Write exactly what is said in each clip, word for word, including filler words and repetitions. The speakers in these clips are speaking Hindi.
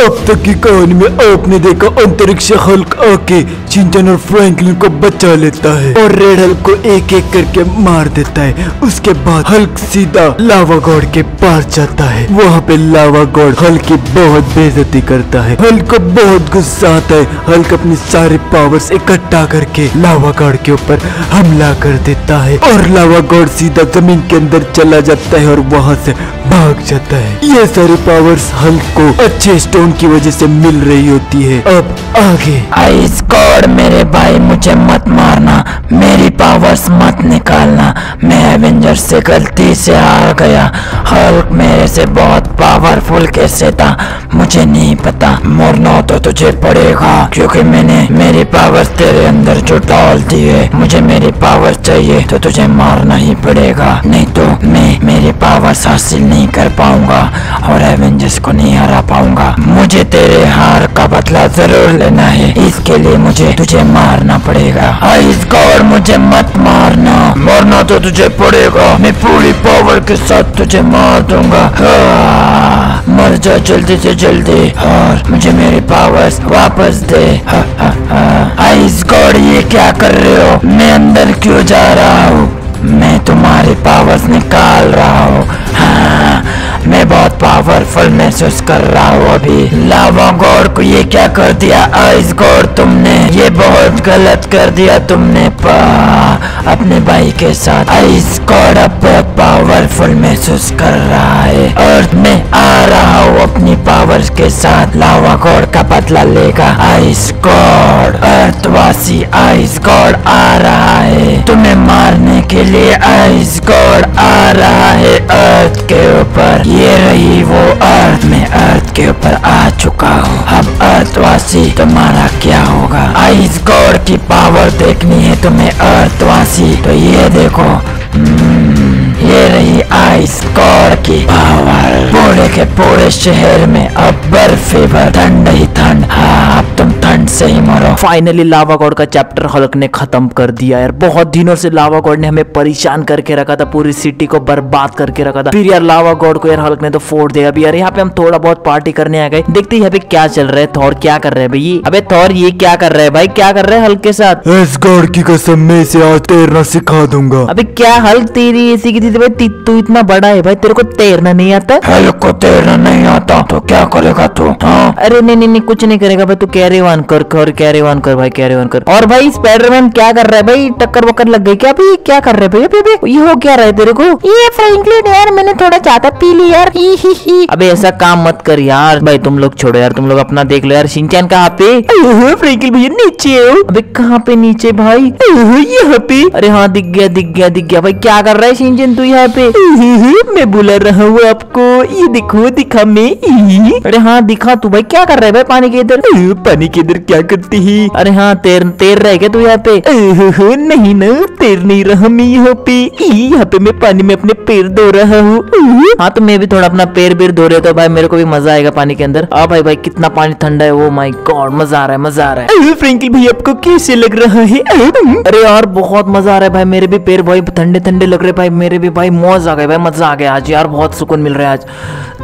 अब तक की कहानी में आपने देखा अंतरिक्ष हल्क आके शिनचैन और फ्रैंकलिन को बचा लेता है और रेड हल्क को एक एक करके मार देता है। उसके बाद हल्क सीधा लावा गॉड के पास जाता है। वहाँ पे लावा गॉड हल्क की बहुत बेइज्जती करता है। हल्क को बहुत गुस्सा आता है। हल्क अपनी सारी पावर्स इकट्ठा करके लावा गॉड के ऊपर हमला कर देता है और लावा गॉड सीधा जमीन के अंदर चला जाता है और वहाँ से भाग जाता है। ये सारी पावर्स हल्क को अच्छे स्टोन की वजह से मिल रही होती है। अब आगे आइस गॉड मेरे भाई मुझे मत मारना, मेरी पावर्स मत निकालना, मैं एवेंजर्स से गलती से हार गया। हल्क मेरे से बहुत पावरफुल कैसे था मुझे नहीं पता, मरना तो तुझे पड़ेगा क्योंकि मैंने मेरी पावर्स तेरे अंदर जो डाल दी है। मुझे मेरी पावर्स चाहिए तो तुझे मारना ही पड़ेगा, नहीं तो मैं मेरी पावर्स हासिल नहीं कर पाऊंगा और एवेंजर्स को नहीं हरा पाऊंगा। मुझे तेरे हार का बदला जरूर लेना है, इसके लिए मुझे तुझे मारना पड़ेगा। आइस गॉड मुझे मत मारना, मरना तो तुझे पड़ेगा, मैं पूरी पावर के साथ तुझे मार दूंगा। मर जा जल्दी से जल्दी और मुझे मेरी पावर्स वापस दे। आइस गॉड ये क्या कर रहे हो, मैं अंदर क्यों जा रहा हूँ, मैं तुम्हारी पावर्स निकाल रहा हूँ। हाँ, मैं बहुत पावरफुल महसूस कर रहा हूँ अभी। लावा गॉड को ये क्या कर दिया आइस गॉड तुमने, ये बहुत गलत कर दिया तुमने पा अपने भाई के साथ। आइस गॉड अब पावरफुल महसूस कर रहा है और मैं आ रहा हूँ अपनी पावर्स के साथ। लावा गॉड का बदला लेगा आइस गॉड। अर्थवासी आइस गॉड आ रहा है तुम्हें मारने के लिए। आइस गॉड आ रहा है अर्थ के ऊपर। ये रही वो अर्थ, मैं अर्थ के ऊपर आ चुका हूँ। अब अर्थवासी तुम्हारा क्या होगा। आइस गॉड की पावर देखनी है तुम्हें अर्थवासी, तो ये देखो ये रही आइस गॉड की पावर। पूरे के पूरे शहर में अब बर्फ ही बर्फ, ठंड ही ठंड। हाँ अब तुम ठंड से ही मरो। फाइनली लावा गॉड का चैप्टर हल्क ने खत्म कर दिया यार। बहुत दिनों से लावा गॉड ने हमें परेशान करके रखा था, पूरी सिटी को बर्बाद करके रखा था। फिर यार लावा गॉड को यार हल्क ने तो फोड़ दिया। अभी यार यहाँ पे हम थोड़ा बहुत पार्टी करने आ गए। देखते हैं यहाँ पे क्या चल रहा है। थॉर क्या कर रहे हैं भाई। अबे थॉर ये क्या कर रहे हैं भाई, क्या कर रहे हैं हल्क के साथ। इस गॉड की कसम मैं इसे आज तैरना सिखा दूंगा। अबे क्या हल्क तेरी ऐसी की थी भाई, तू इतना बड़ा है भाई, तेरे को तैरना नहीं आता। हल्क को तैरना नहीं आता तो क्या करेगा तू। हाँ अरे नहीं नहीं नहीं कुछ नहीं करेगा भाई, तू कैरी वन कर कर कैरी वन कर भाई, कैरी वन कर। और भाई स्पाइडरमैन क्या कर रहा है भाई, टक्कर वक्कर लग गई क्या भाई, क्या कर रहे भाई अभी ये हो क्या रहा है तेरे को। ये फ्रैंकलिन यार मैंने थोड़ा ज्यादा पी ली यार। ही ही ही। अबे ऐसा काम मत कर यार भाई, तुम लोग छोड़ो यार, तुम लोग अपना देख लो यार। शिनचैन कहाँ पे, फ्रैंकलिन भैया नीचे हो। अबे कहाँ पे नीचे भाई, यहाँ पे। अरे हाँ दिख गया दिख गया दिख गया भाई। क्या कर रहा है शिनचैन तू यहाँ पे। मैं बुला रहा हूँ आपको, ये देखो दिखा मैं। अरे हाँ दिखा तू भाई, क्या कर रहा है भाई पानी के इधर। पानी के इधर क्या करती है। अरे हाँ तैर तैर रहा है क्या तू यहाँ पे। नहीं ना तैर नहीं रहा मैं यहाँ पे, यहाँ पे मैं पानी में अपने पैर धो रहा हूँ। हाँ तो मैं भी थोड़ा अपना पैर पैर धो रहा हूँ तो भाई मेरे को भी मजा आएगा पानी के अंदर। आ भाई भाई कितना पानी ठंडा है, ओ माय गॉड मजा आ रहा है मजा आ रहा है। फ्रैंकलिन भाई आपको कैसे लग रहा है। अरे यार बहुत मजा आ रहा है भाई, मेरे भी पैर भाई ठंडे ठंडे लग रहे भाई, मेरे भी भाई मौज आ गए भाई, मजा आ गया आज यार, बहुत सुकून मिल रहा है आज।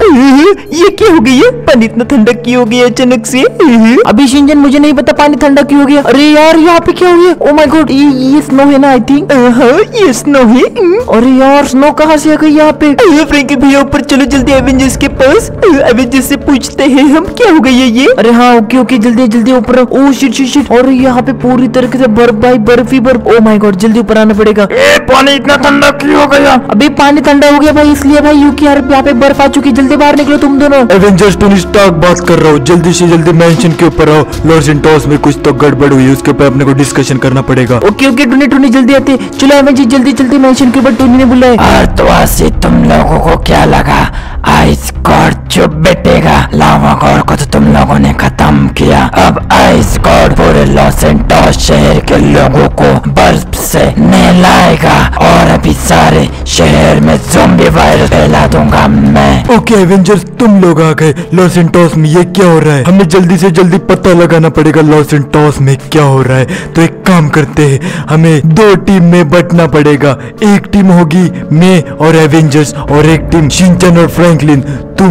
ये क्या हो गई है, पानी इतना ठंडा क्यों हो गया अचानक से। अभी शिनचैन मुझे नहीं पता पानी ठंडा क्यों हो गया। अरे यार यहाँ पे क्या हो गया, ओ माय गॉड ये ये स्नो है ना आई थिंक। ये स्नो है। अरे यार स्नो कहाँ से आ गई यहाँ पे। फ्रैंकलिन भैया ऊपर चलो जल्दी एवेंजर्स के पास, एवेंजर्स से पूछते हैं हम क्या हो गई है ये। अरे हाँ ओके ओके जल्दी जल्दी ऊपर। ओ शिट शिट शिट, और यहाँ पे पूरी तरीके से बर्फ भाई, बर्फ ही बर्फ। ओ माय गॉड जल्दी ऊपर आना पड़ेगा। ए, पानी इतना ठंडा क्यों हो गया। अभी पानी ठंडा हो गया भाई इसलिए भाई, क्योंकि यार यहाँ पे बर्फ आ चुकी, जल्दी बाहर निकलो तुम दोनों। एवेंजर्स टोनी स्टार्क बात कर रहा हूँ, जल्दी से जल्दी मेंशन के ऊपर आओ। लॉस सैंटोस में कुछ तो गड़बड़ हुई है, उसके ऊपर अपने को डिस्कशन करना पड़ेगा। ओके ओके टोनी टोनी जल्दी आते, चलो एवेंजर्स जल्दी जल्दी मेंशन के ऊपर टोनी ने बुलाया। अर्थवासी तुम लोगों को क्या लगा आइस गॉड चुप बैठेगा। लावा गॉड को तो तुम लोगों ने खत्म किया। अब आइस गॉड पूरे लॉस सैंटोस शहर के लोगों को बर्फ से नहलाएगा और अभी सारे शहर में ज़ॉम्बी वायरस फैला दूंगा मैं। ओके एवेंजर्स तुम लोग आ गए लॉस सैंटोस में, ये क्या हो रहा है, हमें जल्दी से जल्दी पता लगाना पड़ेगा लॉस सैंटोस में क्या हो रहा है। तो एक काम करते हैं, हमें दो टीम में बंटना पड़ेगा। एक टीम होगी मैं और एवेंजर्स और एक टीम शिनचैन और फ्रैंकलिन। तुम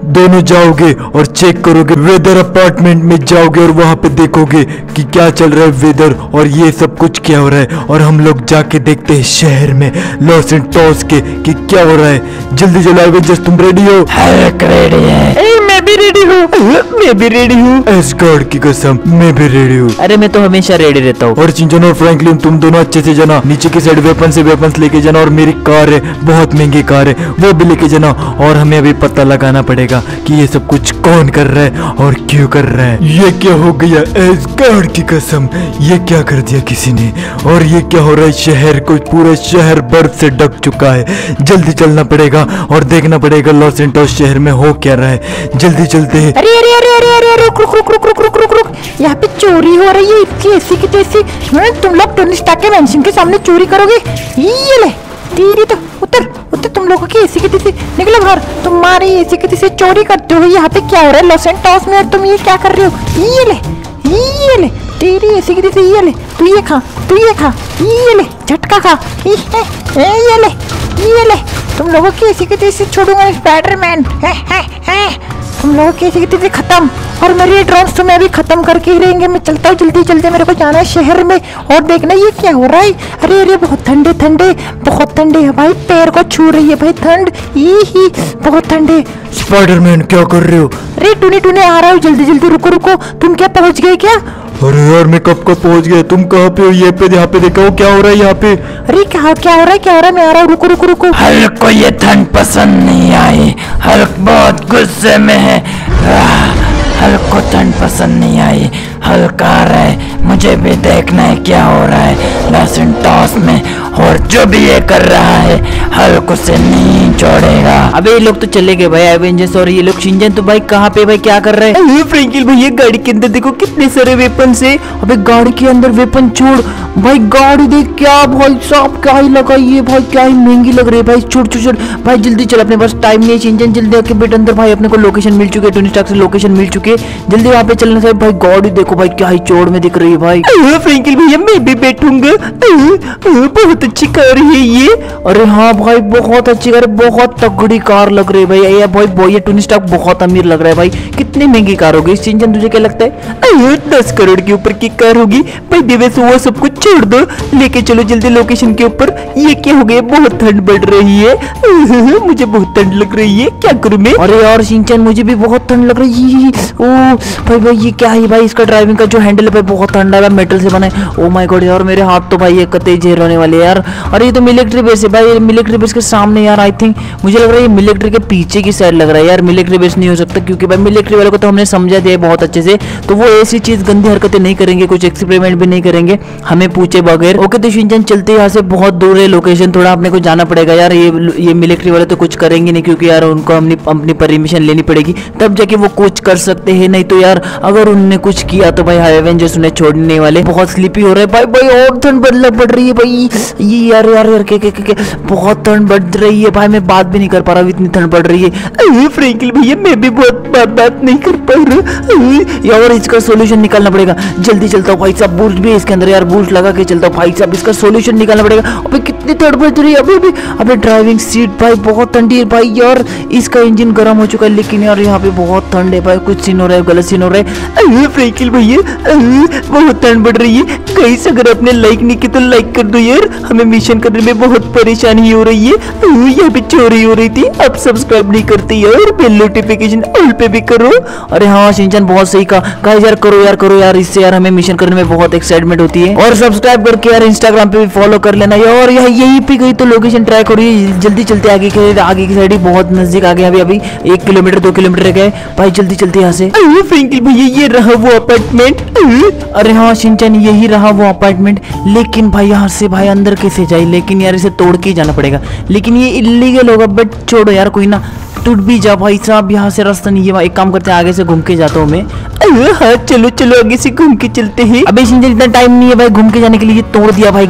दोनों जाओगे और चेक करोगे, वेदर अपार्टमेंट में जाओगे और वहाँ पे देखोगे कि क्या चल रहा है वेदर और ये सब कुछ क्या हो रहा है। और हम लोग जाके देखते हैं शहर में लॉस एंटोस के कि क्या हो रहा है। जल्दी जल्दी एवेंजर्स, तुम रेडी हो? हल्क रेडी है। मैं भी रेडी हूँ, मैं भी रेडी हूँ। एस्गार्ड की कसम, मैं भी रेडी हूँ। अरे मैं तो हमेशा रेडी रहता हूँ। और चिंचन और फ्रैंकलिन, तुम दोनों अच्छे से जाना, नीचे की साइड वेपन से वेपन्स लेके जाना। और मेरी कार है, बहुत महंगी कार है, वो भी लेके जाना। और हमें अभी पता लगाना पड़ेगा कि ये सब कुछ कौन कर रहा है और क्यों कर रहा है। ये क्या हो गया एस्गार्ड की कसम, ये क्या कर दिया किसी ने। और ये क्या हो रहा है, शहर को पूरा शहर बर्फ से ढक चुका है। जल्दी चलना पड़ेगा और देखना पड़ेगा लॉस एंटोस शहर में हो क्या रहा है। जल्दी चलते हैं। अरे अरे अरे अरे अरे रुक रुक रुक रुक रुक रुक रुक रुक यहाँ पे चोरी हो रही है इतनी ऐसी की तैसी। हाँ, तुम लोग टोनी स्टार्क के मैंशन के सामने चोरी करोगे? ये ले तेरी तो उतर उतर, तुम लोगों की एसी की तैसी निकलो बाहर। तुम्हारी एसी की तैसी चोरी करते हो। यहाँ पे क्या हो रहा है लॉस एंटोस में और तुम ये क्या कर रहे हो? ये ले ये ले तेरी एसी की तैसी, ये ले तू ये खा तू ये खा, ये ले झटका खा, ये ये ले ये ले। तुम लोगों की एसी की तैसी छोड़ूंगा स्पाइडरमैन। है है है तुम लोगों की एसी की तैसी खत्म और मेरे ड्रोन्स तो मैं भी खत्म करके ही रहेंगे। मैं चलता हूँ जल्दी जल्दी, मेरे को जाना है शहर में और देखना ये क्या हो रहा है। अरे अरे बहुत ठंडे ठंडे बहुत ठंडे है भाई, पैर को छू रही है भाई ठंड, ये ही बहुत ठंडे। स्पाइडरमैन क्या कर रहे हो? अरे टूने टूने आ रहा हूँ, जल्दी जल्दी रुको रुको। तुम क्या पहुँच गए क्या? अरे यार मैं कब कब पहुंच गया, तुम कहाँ पे हो? ये पे यहाँ पे देखो क्या हो रहा है यहाँ पे। अरे क्या क्या हो रहा है क्या हो रहा है? मैं आ रहा हूँ, रुको रुको रुको। हल्क को ये ठंड पसंद नहीं आई। हल्क बहुत गुस्से में है। आह, हल्क को ठंड पसंद नहीं आई। हल्क आ रहा है, मुझे भी देखना है क्या हो रहा है लॉस एंटोस में। और जो भी ये कर रहा है हल्क उसे नहीं छोड़ेगा। अबे ये लोग तो चले गए भाई एवेंजर्स, और ये लोग शिनचैन तो भाई कहाँ पे भाई क्या कर रहे हैं? फ्रैंकलिन भाई ये गाड़ी के अंदर देखो कितने सारे वेपन है। अबे गाड़ी के अंदर वेपन छोड़ भाई, गाड़ी देख क्या भाई साहब क्या ही लगाई है भाई, क्या ही महंगी लग रही है भाई। छोड़ छोड़ छोड़ भाई जल्दी चल, अपने पास टाइम नहीं है। शिनचैन जल्दी आके बेट अंदर भाई, अपने को लोकेशन मिल चुकी है, टोनी स्टार्क से लोकेशन मिल चुकी है। जल्दी वहाँ पे चलना चाहिए भाई। गाड़ी देखो भाई क्या ही चौड़ में दिख रही है भाई। फ्रैंकलिन भैया मैं भी बैठूंगा, बहुत अच्छी कार है ये। अरे हाँ भाई बहुत अच्छी कार है, बहुत तगड़ी कार लग रही है भाई। ये भाई भाई ये टोनी स्टार्क बहुत अमीर लग रहा है भाई। कितनी महंगी कार होगी शिनचैन, तुझे क्या लगता है? दस करोड़ के ऊपर की कार होगी भाई। देवेश वो सब कुछ छोड़ दो, लेके चलो जल्दी लोकेशन के ऊपर। ये क्या हो गया, बहुत ठंड बढ़ रही है, मुझे बहुत ठंड लग रही है, क्या करूं मैं? अरे यार शिनचैन मुझे भी बहुत ठंड लग रही है। ओ भाई भाई ये क्या है भाई, इसका ड्राइविंग का जो हैंडल है भाई बहुत ठंडा है, मेटल से बना है। ओ माय गॉड यार मेरे हाथ तो भाई ये कतई झेल होने वाले यार। अरे ये तो मिलिट्री बेस है भाई, मिलिट्री बेस के सामने यार। आई थिंक मुझे लग रहा है ये मिलिट्री के पीछे की साइड लग रहा है यार। मिलिट्री बेस नहीं हो सकता क्योंकि भाई मिलिट्री वालों को तो हमने समझा दिया है बहुत अच्छे से, तो वो ऐसी चीज गंदी हरकतें नहीं करेंगे, कुछ एक्सपेरिमेंट भी नहीं करेंगे हमें पूछे बगैर। ओके तो शिनचैन चलते यहाँ से, बहुत दूर है लोकेशन, थोड़ा अपने को जाना पड़ेगा यार। ये ये मिलिट्री वाले तो कुछ करेंगे नहीं क्योंकि यार उनको अपनी अपनी परमिशन लेनी पड़ेगी तब जाके वो कुछ कर सकते हैं, नहीं तो यार अगर उन्होंने कुछ किया तो भाई एवेंजर्स उन्हें छोड़ने वाले। बहुत स्लीपी हो रहा है भाई भाई, और ठंड बदला बढ़ रही है भाई। ये यार यार यार के, के, के, के, बहुत ठंड बढ़ रही है भाई, मैं बात भी नहीं कर पा रहा हूँ, इतनी ठंड बढ़ रही है। फ्रैंकलिन भैया मैं भी बहुत बात बात नहीं कर पा रहा यार, इसका सोल्यूशन निकालना पड़ेगा। जल्दी चलता हूँ भाई साहब, बूस्ट भी है इसके अंदर यार, बूस्ट लगा के चलता हूँ भाई साहब, इसका सोल्यूशन निकालना पड़ेगा। अबे कितनी ठंड बढ़ रही है अभी अभी। अबे ड्राइविंग सीट भाई बहुत ठंडी है भाई यार, इसका इंजन गर्म हो चुका है, लेकिन यार यहाँ पे बहुत ठंड है भाई, कुछ सीन हो रहा है, गलत सीन हो रहा है। फ्रैंकलिन भैया बहुत ठंड बढ़ रही है, कहीं से अगर आपने लाइक नहीं की तो लाइक कर दो यार, हमें मिशन करने में बहुत परेशानी हो रही है। यहाँ पे चोरी हो रही थी, अब सब्सक्राइब नहीं करते यार, बेल नोटिफिकेशन ऑल पे भी करो। अरे हाँ शिनचैन बहुत सही कहा, गाइस यार करो यार करो यार, इससे यार हमें मिशन करने में बहुत एक्साइटमेंट होती है। और सब्सक्राइब करके यार इंस्टाग्राम पे भी फॉलो कर लेना यार। यहाँ यहीं पे गई तो लोकेशन ट्राई करो, जल्दी चलते आगे के आगे की साइड ही बहुत नजदीक आ गए, अभी अभी एक किलोमीटर दो किलोमीटर रह गए भाई, जल्दी चलते यहाँ से। फ्रैंकलिन भैया ये रहा वो अपार्टमेंट। अरे हाँ शिनचैन यही रहा वो अपार्टमेंट, लेकिन भाई यहाँ से भाई अंदर कैसे जाए, लेकिन यार इसे तोड़ के ही जाना पड़ेगा, लेकिन ये इलीगल होगा, बट छोड़ो यार कोई ना, टूट भी जा भाई साहब, यहाँ से रास्ता नहीं है। एक काम करते हैं आगे से घूम के जाता हूँ मैं। हाँ चलो चलो आगे से घूम के चलते हैं। अबे शिनचैन इतना टाइम नहीं है भाई घूम के जाने के लिए, तोड़ दिया भाई गेट।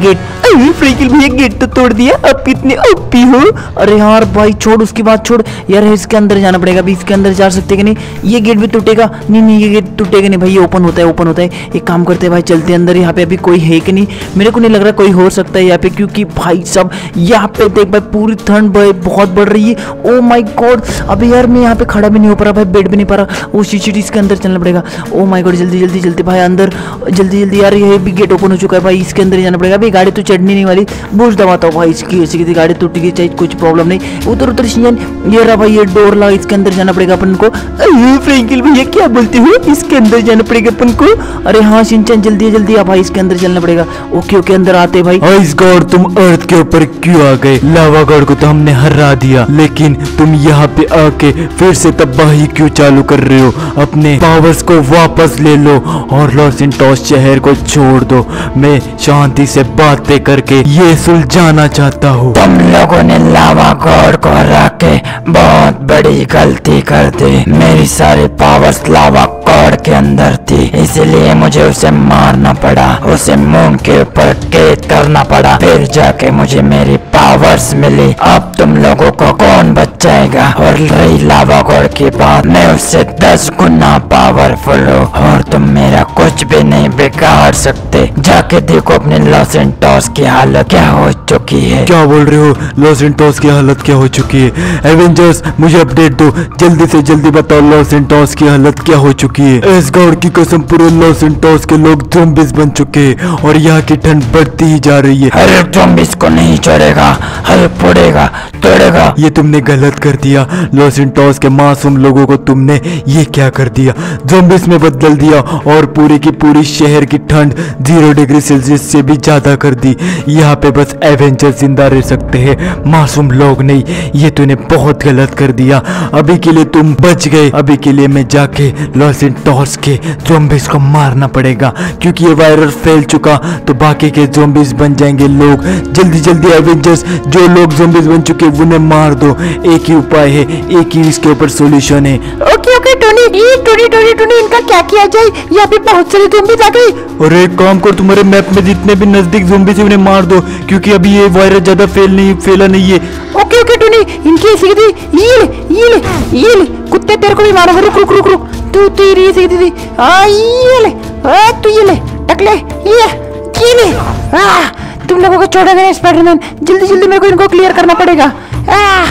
फ्रैंकल भैया गेट तो तोड़ दिया, अब कितने ओपी हो। अरे यार भाई छोड़ उसकी बात छोड़ यार, इसके अंदर जाना पड़ेगा। अभी इसके अंदर जा सकते कि नहीं, ये गेट भी टूटेगा। नहीं नहीं ये गेट टूटेगा नहीं भाई, ये ओपन होता है ओपन होता है। एक काम करते हैं भाई, चलते अंदर। यहाँ पे अभी कोई है कि नहीं, मेरे को नहीं लग रहा कोई हो सकता है यहाँ पे, क्योंकि भाई सब यहाँ पे देख भाई पूरी ठंड बहुत बढ़ रही है। ओ माय गॉड, अभी यार मैं यहाँ पे खड़ा भी नहीं हो पा रहा भाई, बैठ भी नहीं पा रहा। वो सीसीटीवी इसके अंदर चलना पड़ेगा। ओ माय गॉड, जल्दी जल्दी जल्दी भाई अंदर, जल्दी जल्दी यार। ये भी गेट ओपन हो चुका है भाई, इसके अंदर ही जाना पड़ेगा। अभी गाड़ी तो चढ़नी नहीं वाली, बूझ दबाता हूँ भाई इसकी। ऐसी की गाड़ी टूट गई चाहे कुछ प्रॉब्लम नहीं, उधर उधर सीजन। ये रहा भाई, ये डोर लगा, इसके अंदर जाना पड़ेगा अपन को। फ्रैंकल भैया क्या बोलते हो, इसके अंदर जाना पड़ेगा अपन को। अरे हाँ सिंचन जल्दी जल्दी आ भाई, इसके अंदर चलना पड़ेगा। ओके ओके अंदर आते भाई। आइस गॉड तुम अर्थ के ऊपर क्यों आ गए? लावा गॉड को तो हमने हरा दिया, लेकिन तुम यहाँ पे आके फिर से तबाही क्यों चालू कर रहे हो? अपने पावर्स को वापस ले लो और लॉस सेंटोस शहर को छोड़ दो। मैं शांति से बातें करके ये सुलझाना चाहता हूँ। तुम लोगों ने लावा गॉड को हरा के बहुत बड़ी गलती कर दी। मेरी सारी पावर्स लावा गॉड के अंदर थी, इसलिए मुझे उसे मारना पड़ा, उसे मून के ऊपर कैद करना पड़ा, फिर जाके मुझे मेरी पावर्स मिली। अब तुम लोगों को कौन बचाएगा? और रही लावा गॉड की बात, मैं उससे दस गुना पावरफुल हूँ और तुम मेरा कुछ भी नहीं बिगाड़ सकते। जाके देखो अपने लॉस सेंटोस की हालत क्या हो चुकी है। क्या बोल रहे हो? लॉस सेंटोस की हालत क्या हो चुकी है? एवेंजर्स मुझे अपडेट दो, जल्दी से जल्दी बताओ लॉस सेंटोस की हालत क्या हो चुकी है? एसगार्ड की कसम पूरे लॉस सेंटोस के लोग ज़ॉम्बीज़ बन चुके हैं और यहाँ की ठंड बढ़ती ही जा रही है। हल्क ज़ॉम्बीज़ को नहीं छोड़ेगा, हल्क फोड़ेगा तोड़ेगा। ये तुमने गलत कर दिया। लॉस सेंटोस के मासूम लोगों को तुमने ये क्या कर दिया? ज़ॉम्बीज़ में बदल दिया और पूरी की पूरी शहर की ठंड जीरो डिग्री सेल्सियस से भी ज्यादा कर दी। यहाँ पे बस एवेंजर जिंदा रह सकते हैं, मासूम लोग नहीं। ये तूने बहुत गलत कर दिया। अभी के लिए तुम बच गए, अभी के लिए मैं जाके लॉस सेंटोस के ज़ॉम्बीज़ को मारना पड़ेगा, क्योंकि ये वायरस फैल चुका तो बाकी के ज़ॉम्बीज़ बन जाएंगे लोग। जल्दी जल्दी एवेंजर्स, जो लोग ज़ॉम्बीज़ बन चुके उन्हें मार दो। एक ही उपाय है, एक ही इसके ऊपर सॉल्यूशन है। ओके ओके टोनी, ये टोनी टोनी टोनी इनका क्या किया जाए? यहाँ पे बहुत सारे ज़ॉम्बीज़ आ गए। और एक काम कर, तुम्हारे मैप में जितने भी नजदीक ज़ॉम्बीज़ हैं उन्हें मार दो, क्योंकि अभी ये वायरस ज्यादा फैल नहीं फैला नहीं है। ओके ओके टोनी, इनकी ऐसी थी। ये ले ये ले ये ले, कुत्ते तेरे को भी मारा। रुक रुक रुक रुक, तू तेरी ऐसी थी। हाँ ये ले, आ, तू ये ले टकले, ये ये ले। आ, तुम लोगों को छोड़ेगा नहीं स्पाइडरमैन, जल्दी जल्दी मेरे को इनको क्लियर करना पड़ेगा। आ,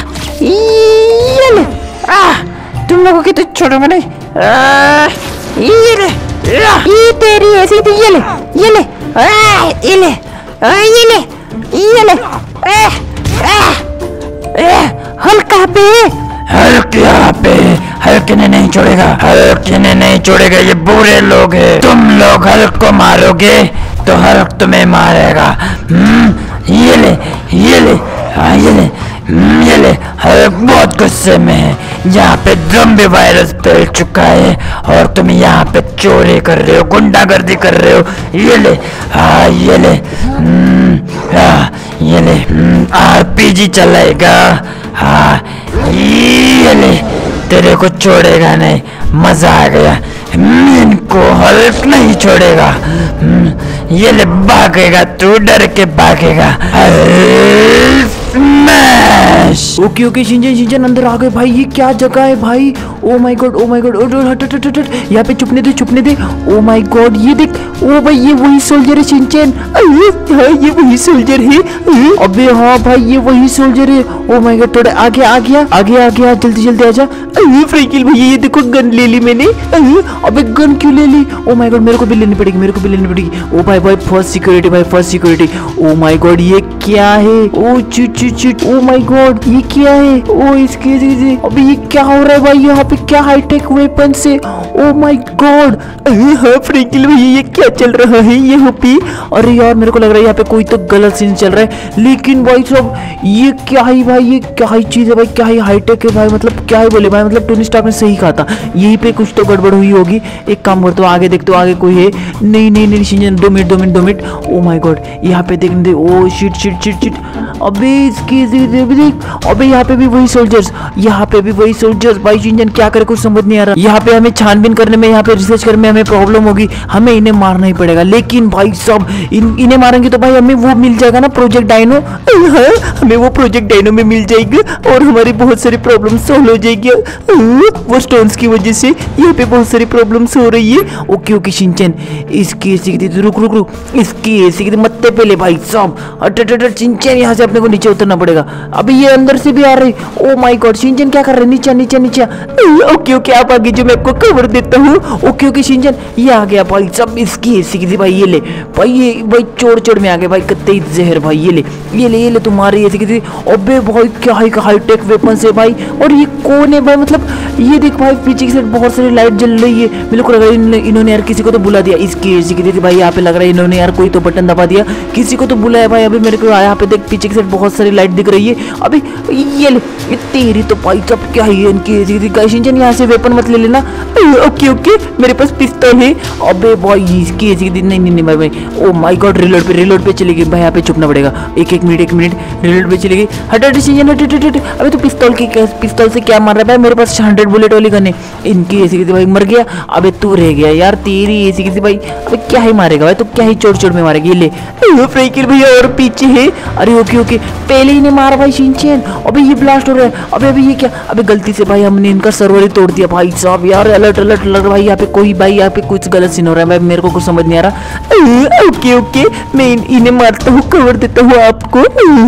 ये ले, आ, तुम लोगों की तो छोड़ूंगा नहीं। आ, ये ले, ये तेरी ऐसी थी। ये ले ये ले, आ, ये ले, आ, ये ले ये ले। आ, आ, आ, हल्क कहाँ पे? हल्क यहाँ पे, हल्क ने नहीं छोड़ेगा, हल्क ने नहीं छोड़ेगा। ये बुरे लोग हैं। तुम लोग हल्क को मारोगे तो हल्क तुम्हें मारेगा। हम्म ये ले ये ले, हाँ ये ले, हम्म, ये ले। हल्क बहुत गुस्से में है। यहाँ पे ज़ॉम्बी वायरस फैल चुका है और तुम यहाँ पे चोरी कर रहे हो, गुंडागर्दी कर रहे हो। ये ले, हाँ ये ले, हम्म, हाँ ये ले, आरपीजी चलाएगा। हाँ ये ले, तेरे को छोड़ेगा नहीं। मजा आ गया। इनको हल्क नहीं छोड़ेगा। ये ले, भागेगा तू, डर के भागेगा। ओके ओके शिंजन शिंजन अंदर आ गए भाई। ये क्या जगह है भाई? Oh my god oh my god, हट हट हट हट, यहाँ पे छुपने दे छुपने दे। ओ माय गॉड ये देख, ओ भाई ये वही सोल्जर है शिंचन। हाँ ये वही सोल्जर है। अबे हाँ भाई ये वही सोल्जर है। ओ माय गॉड, थोड़ा आगे आ गया आगे आ गया, जल्दी जल्दी आजा। फ्रैंकल भैया ये देखो गन ले ली मैंने। अबे गन क्यों ले ली? ओ माय गॉड, मेरे को भी लेनी पड़ेगी, मेरे को भी लेनी पड़ेगी। ओ भाई भाई फर्स्ट सिक्योरिटी भाई, first security. Oh my god ये क्या है? ओ चिट चिट चिट, ओ माय गॉड ये क्या है? ओ इसके अबे ये क्या हो रहा है भाई? यहाँ पे क्या हाईटेक वेपन से? Oh my god. हाँ फ्रैंकल भैया ये क्या चल रहा है यहाँ पे? अरे यार मेरे को लग रहा है यहाँ पे कोई तो गलत सीन चल रहा है। लेकिन भाई सब ये क्या है भाई? ये क्या ही चीज है भाई? क्या ही हाईटेक है भाई? मतलब क्या ही बोले भाई? मतलब टोनी स्टार्क ने सही कहा था, यहीं पे कुछ तो गड़बड़ हुई होगी। एक काम करते हो, आगे देखते हो आगे कोई है। नहीं नहीं नहीं शिंजन, दो मिनट दो मिनट दो मिनट। ओ माय गॉड यहाँ पे देखने दे। Oh shit shit shit shit. अबे इसकी देख, अबे यहाँ पे भी वही सोल्जर्स, यहाँ पे भी वही सोल्जर्स भाई। शिंजन क्या करे कुछ समझ नहीं आ रहा। यहाँ पे हमें छानबीन करने में, यहाँ पे रिसर्च करने में हमें प्रॉब्लम होगी, हमें इन्हें मारना ही पड़ेगा। लेकिन भाई सब इन, इन्हें मारेंगे तो भाई हमें वो मिल जाएगा ना प्रोजेक्ट डायनो, हमें वो प्रोजेक्ट डायनो में मिल जाएगा और हमारी बहुत सारी प्रॉब्लम सॉल्व हो जाएगी। वो स्टोन्स की वजह से यहाँ पे बहुत सारी प्रॉब्लम्स हो रही है। ओके ओके शिनचैन, इसकी ऐसी रुक रुक रुक इसकी ऐसी मत्ते पे ले भाई साहब। अटट शिनचैन, यहाँ से अपने को नीचे उतरना पड़ेगा। अभी ये अंदर से भी आ रही। ओ माय गॉड शिनचैन क्या कर रहे हैं? नीचे नीचे नीचे। ओके ओके आप आगे जो मैं आपको कवर देता हूँ। ओके ओके शिनचैन, ये आ गया भाई साहब। इसकी ऐसी की भाई, ये ले भाई, ये भाई चोर चोर में आ गए भाई कत्ते जहर भाई। ये ले ये ले ये ले तुम्हारी ऐसी की। अबे भाई क्या है हाईटेक वेपन है भाई। और ये कौन है भाई? मतलब ये देख भाई पीछे की साइड बहुत सारी लाइट जल रही है। मेरे को लग रहा है इन्होंने यार किसी को तो बुला दिया। इसकी ऐसी की थी भाई, यहाँ पे लग रहा है इन्होंने यार कोई तो बटन दबा दिया, किसी को तो बुलाया भाई। अभी मेरे को यहाँ पे देख पीछे की साइड बहुत सारी लाइट दिख रही है। अभी ये ले ये तेरी तो भाई सब क्या है इनकी ऐसी की थी। शिनचैन यहाँ से वेपन मत ले लेना। ओके ओके मेरे पास पिस्तौल है। अबे भाई इसकी ऐसी की नहीं नहीं भाई भाई। ओ माय गॉड रिलोड पे रिलोड पे चली गई भाई। यहाँ पे छुपना पड़ेगा। एक एक मिनट एक मिनट रिलोड पे चली गई। हट हट शिनचैन हट हट हट। अबे तो पिस्तौल की पिस्तौल से क्या मार रहा है भाई? मेरे पास हंड्रेड बुलेट वाली गन है। इनकी ऐसी की भाई मर गया। अबे तू रह गया यार, तेरी ऐसी की भाई। अबे क्या ही मारेगा भाई, तो क्या ही चोट चोट में मारेगी। ले फ्रैंकलिन भैया और पीछे है। अरे ओके ओके पहले ही ने मारा भाई शिनचैन। अबे ये ब्लास्ट हो रहा है। अबे अभी ये क्या? अबे गलती से भाई हमने इनका सर्वर ही तोड़ दिया भाई साहब। यार अलर्ट अलर्ट अलर्ट भाई, यहाँ पे कोई भाई यहाँ पे कुछ गलत सीन हो रहा है भाई, मेरे को कुछ समझ नहीं आ रहा। ओके ओके मैं इन्हें मारता हूँ, कवर देता हूँ आपको।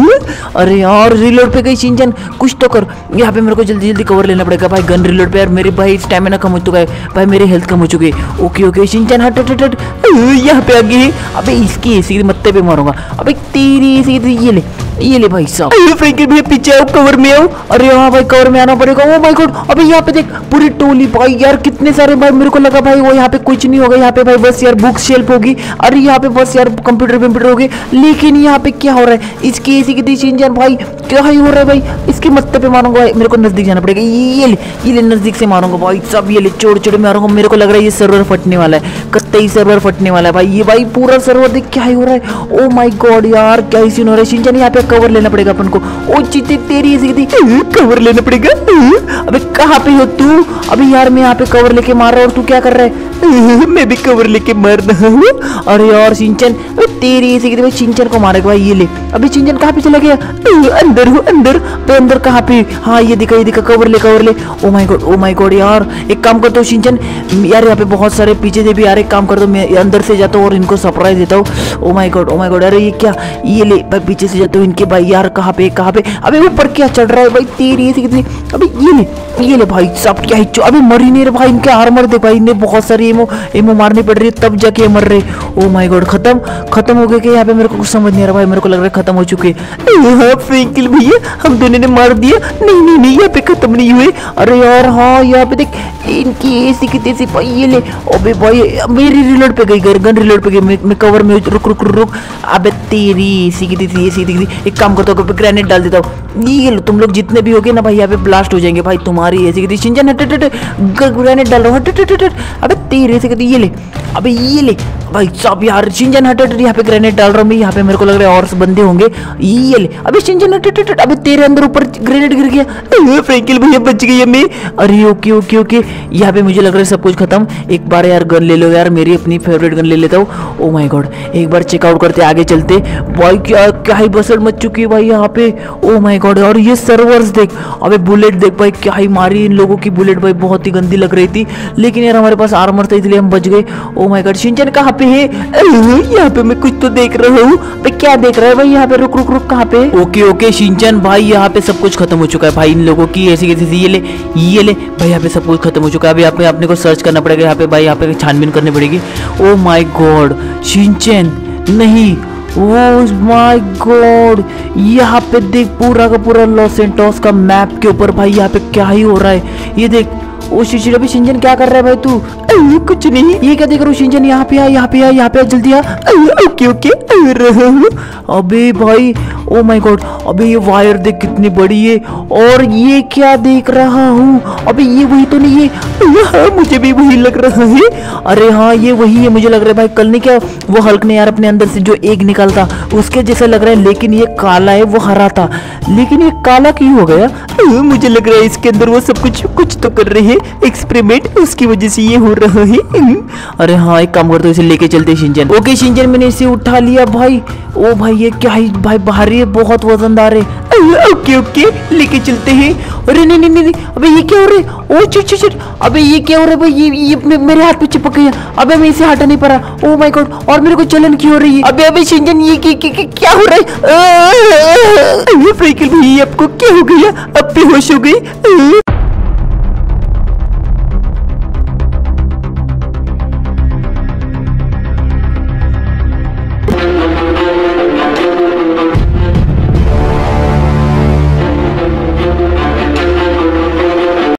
अरे यार रिलोड पे गई शिनचैन, कुछ तो कर। यहाँ पे मेरे को जल्दी जल्दी कवर लेना पड़ेगा भाई। गन रिलोड पे यार मेरे भाई स्टैमिना कम हो चुका है भाई, मेरी हेल्थ कम हो चुकी है। ओके ओके शिनचैन हट हट हट। यहाँ पे आगे है। अबे इसकी ऐसी मत्ते पे मारूंगा। अबे तेरी ऐसी ये ले ये ले भाई साहब। फ्रैंकलिन भैया पीछे आओ, कवर में आओ। अरे हाँ भाई कवर में आना पड़ेगा। ओ माय गॉड अबे यहाँ पे देख पूरी टोली भाई, यार कितने सारे भाई। मेरे को लगा भाई वो यहाँ पे कुछ नहीं होगा, यहाँ पे भाई बस यार बुक शेल्फ होगी। अरे यहाँ पे बस यार कंप्यूटर कंप्यूटर होगी। लेकिन यहाँ पे क्या हो रहा है? इसकी ऐसी की शिनचैन भाई क्या ही हो रहा है भाई? इसके मत्ते पे मारूंगा भाई, मेरे को नजदीक जाना पड़ेगा। ये ले ये ले नजदीक से मारूंगा भाई सब। ये ले चोड़ चोड़ मारूंगा। मेरे को लग रहा है ये सर्वर फटने वाला है, कत्ते सर्वर फटने वाला है भाई। ये भाई पूरा सर्वर देख क्या ही हो रहा है। ओ माय गॉड यार क्या ही सीन हो रहा है। शिनचैन यहाँ पे कवर लेना पड़ेगा अपन को। ओ चीते तेरी ऐसी थी, कवर लेना पड़ेगा। अबे कहाँ पे हो तू? अभी यार मैं यहाँ पे कवर लेके मार रहा हूँ और तू क्या कर रहा है? मैं भी कवर लेके मार रहा हूँ। अरे यार शिनचैन तेरी ऐसी भाई, शिनचैन को मारेगा भाई। ये ले अभी शिनचैन कहाँ पे चला गया? अंदर हूँ अंदर पे। अंदर कहाँ पे? हाँ ये दिखा ये दिखा, कवर ले कवर ले। Oh my god oh my god यार एक काम करता हूँ शिनचैन, यार यहाँ पे बहुत सारे पीछे से भी यार, एक काम करता हूँ मैं अंदर से जाता हूँ और इनको सरप्राइज देता हूँ। Oh my god oh my god. अरे ये क्या? ये ले भाई पीछे से जाता हूँ इनके भाई। यार कहाँ पे कहाँ पे? अबे ऊपर क्या चढ़ रहा है भाई? तेरी ऐसी कितनी। अबे ये ले ये ले भाई सब क्या ही। अबे मर ही नहीं रहे भाई, इनके आर्मर दे भाई, इन्हें बहुत सारी एमो एमो मारनी पड़ रही है तब जाके मर रहे। ओ माय गॉड खत्म खत्म हो गए क्या यहाँ पे? मेरे को कुछ समझ नहीं आ रहा भाई, मेरे को लग रहा है खत्म हो चुके हैं। फ्रैंकलिन भैया हम दोनों ने मार दिया। नहीं नहीं नहीं यहाँ पे खत्म नहीं हुए। अरे यार हाँ यहाँ पे देख इनकी ऐसी की तैसी भाई। ये ले अबे भाई मेरी रिलोड पे गई, गन रिलोड पे गई। मैं, मैं कवर में रुक रुक रुक रुक। अबे तेरी ऐसी की तैसी ऐसी की तैसी। एक काम करता हूँ ग्रेनेड डाल देता हूँ। ये लो तुम लोग जितने भी होगे ना भाई यहाँ पे ब्लास्ट हो जाएंगे भाई तुम्हारी ऐसी की तैसी। शिनचैन हट हट हट, ग्रेनेड डाल रहा हूँ। हट हट हट। अबे तेरी ऐसी की तैसी। ये ले अबे ये ले भाई सब यार। शिनचैन हट हट, यहाँ पे ग्रेनेड डाल रहा हूँ मैं। यहाँ पे मेरे को लग रहा है और बंदे होंगे। ये ले अबे शिनचैन हट हट हट। अबे तेरे अंदर ऊपर ग्रेनेड गिर गया। फ्रैंकलिन भैया बच गई मैं। अरे ओके ओके ओके यहाँ पे मुझे लग रहा है सब कुछ खत्म। एक बार यार गन ले लो यार, मेरी अपनी फेवरेट गन ले लेता हूँ। ओ माय गॉड एक बार चेकआउट करते आगे चलते भाई। क्या क्या ही बसड़ मच चुकी है भाई यहाँ पे। ओ माय गॉड और ये सर्वर्स देख। अबे बुलेट देख भाई क्या ही मारी इन लोगों की बुलेट भाई, बहुत ही गंदी लग रही थी। लेकिन यार हमारे पास आर्मर था इसलिए हम बच गए। ओ माय गॉड शिनचैन कहाँ पे है? यहाँ पे मैं कुछ तो देख रहा हूँ भाई। क्या देख रहा है भाई यहाँ पे? रुक रुक रुक कहाँ पे? ओके ओके शिनचैन भाई यहाँ पे सब कुछ खत्म हो चुका है भाई इन लोगों की ऐसी कैसी। ये ले ये ले भाई यहाँ पे सब कुछ खत्म हो चुका है। अभी यहाँ पे अपने को सर्च करना पड़ेगा यहाँ पे भाई, यहाँ पे छानबीन करनी पड़ेगी। ओ माय गॉड शिनचैन नहीं। ओह माय गॉड यहाँ पे देख पूरा का पूरा लॉस सैंटोस का मैप के ऊपर भाई यहाँ पे क्या ही हो रहा है। ये देख ओ शिशिर अभी शिनचैन क्या कर रहा है भाई तू? कुछ नहीं। ये क्या देख रहा हूँ शिनचैन? यहाँ पे आ यहाँ पे आ यहाँ पे आ जल्दी आ। Okay okay. अबे भाई ओ माय गॉड, अबे ये वायर देख कितनी बड़ी है। और ये क्या देख रहा हूँ, अबे ये वही तो नहीं है? हाँ, मुझे भी वही लग रहा है। अरे हाँ ये वही है मुझे लग रहा है भाई। कल ने क्या वो हल्क ने यार अपने अंदर से जो एग निकालता उसके जैसा लग रहा है, लेकिन ये काला है, वो हरा था, लेकिन ये काला क्यों हो गया? आ, मुझे लग रहा है इसके अंदर वो सब कुछ कुछ तो कर रहे हैं एक्सपेरिमेंट, उसकी वजह से ये हो रहा है। अरे हाँ एक काम करते इसे लेके चलते शिनचैन। ओके शिनचैन मैंने इसे उठा लिया भाई। ओ भाई ये क्या है भाई, भारी है, बहुत वजनदार है। ओके ओके लेके चलते हैं। अरे नहीं नहीं नहीं, अबे ये क्या हो रहा है? ओ चिट चिट, अबे ये क्या हो रहा है भाई? ये ये मेरे हाथ पे चिपक गया। अबे मैं इसे हटा नहीं पा रहा। ओ माय गॉड, और मेरे को जलन क्यों हो रही है? अबे अबे शिनचैन ये क्या हो रहा है? फ्रैंकलिन भाई आपको क्या हो गया? अब बेहोश हो गई?